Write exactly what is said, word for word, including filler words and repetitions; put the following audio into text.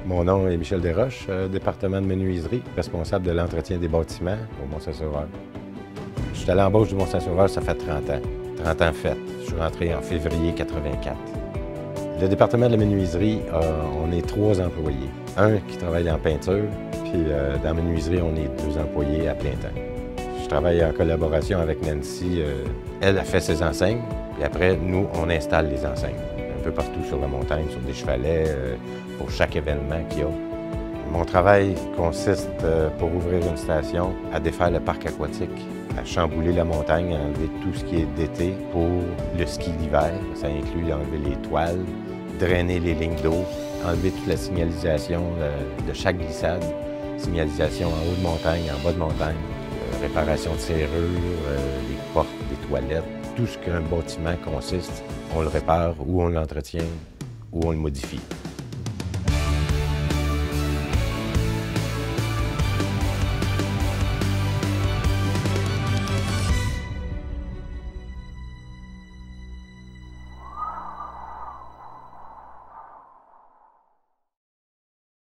Mon nom est Michel Desroches, euh, département de menuiserie, responsable de l'entretien des bâtiments au Mont-Saint-Sauveur. Je suis à l'embauche du Mont-Saint-Sauveur, ça fait trente ans. trente ans fait. Je suis rentré en février quatre-vingt-quatre. Le département de la menuiserie, euh, on est trois employés. Un qui travaille en peinture, puis euh, dans la menuiserie, on est deux employés à plein temps. Je travaille en collaboration avec Nancy. Euh, elle a fait ses enseignes, puis après, nous, on installe les enseignes. Un peu partout sur la montagne, sur des chevalets, euh, pour chaque événement qu'il y a. Mon travail consiste, euh, pour ouvrir une station, à défaire le parc aquatique, à chambouler la montagne, à enlever tout ce qui est d'été pour le ski d'hiver. Ça inclut enlever les toiles, drainer les lignes d'eau, enlever toute la signalisation euh, de chaque glissade, signalisation en haut de montagne, en bas de montagne, euh, réparation de serrures, euh, les portes, les toilettes, tout ce qu'un bâtiment consiste, on le répare ou on l'entretient ou on le modifie.